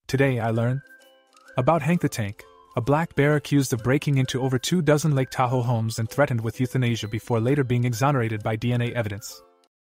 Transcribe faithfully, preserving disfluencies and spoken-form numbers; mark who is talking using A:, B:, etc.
A: Today I learn about Hank the Tank, a black bear accused of breaking into over two dozen Lake Tahoe homes and threatened with euthanasia before later being exonerated by D N A evidence.